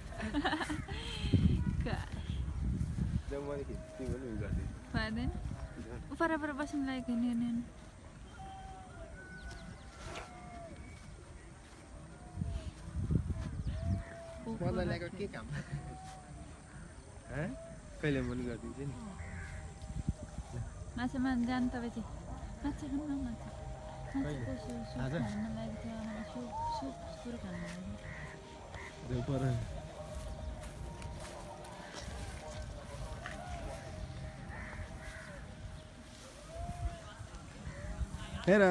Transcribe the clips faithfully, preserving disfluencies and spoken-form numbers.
जम्मले खिच्ने पनि उयो गर्दै पादैन उपर पर बस्नु लागेको नि नि मजा ल्याएको के काम हैं कहिले मन गर्दिन्छ नि माछा मान जान तपाईँ चाहिँ माछा खानु न माछा माछाको सुप सुप खानु लागि थियो मलाई सुप सुप पुरो खानु लागि देउ पर हेर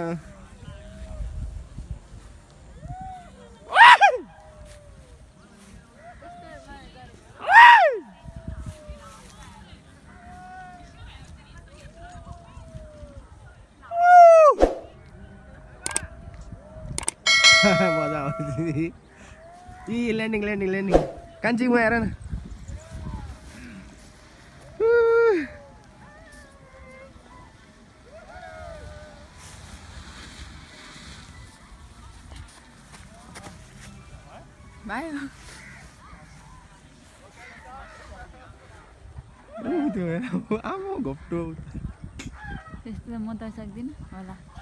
मजा आउँछ नि इ ल्यान्डिङ ल्यान्डिङ ल्यान्डिङ कान्छीमा हेर न भयो त्यो हेर आमा घोप्टो त्यस्तो म त सक्दिनँ होला